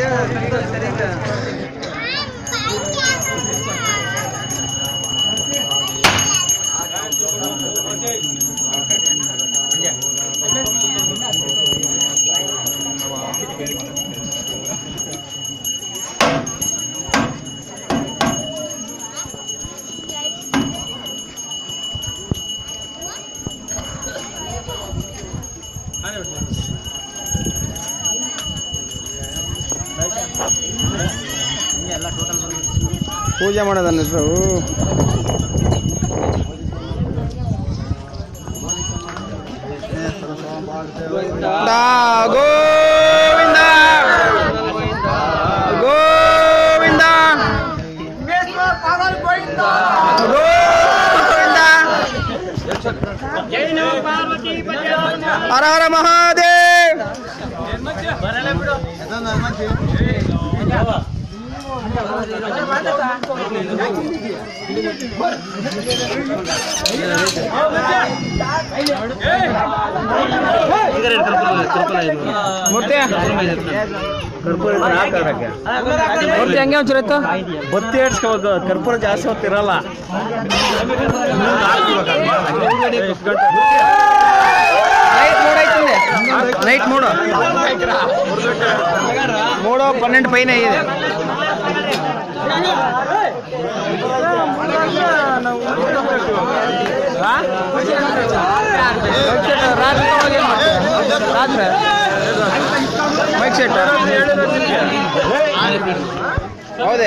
ಪೂಜೆ ಮಾಡೋದನ್ನ ಹೆಸರು ಗೋವಿಂದ ಗೋವಿಂದ ಗೋವಿಂದ ಹರ ಹರ ಮಹಾದೇವ್. ಮೂರ್ತಿ ಹಂಗೆ ಒಂಚೂರು ಇತ್ತು ಬತ್ತಿ ಏಡ್ಸ್ಕೋಬೇಕು. ಕರ್ಪೂರ ಜಾಸ್ತಿ ಹೊತ್ತಿರಲ್ಲ. ನೈಟ್ ಮೂಡು 12 ಪೈನ ಇದೆ. ರಾತ್ರಿ ಮೈಕ್ ಸೆಟ್ ಹೌದೇ?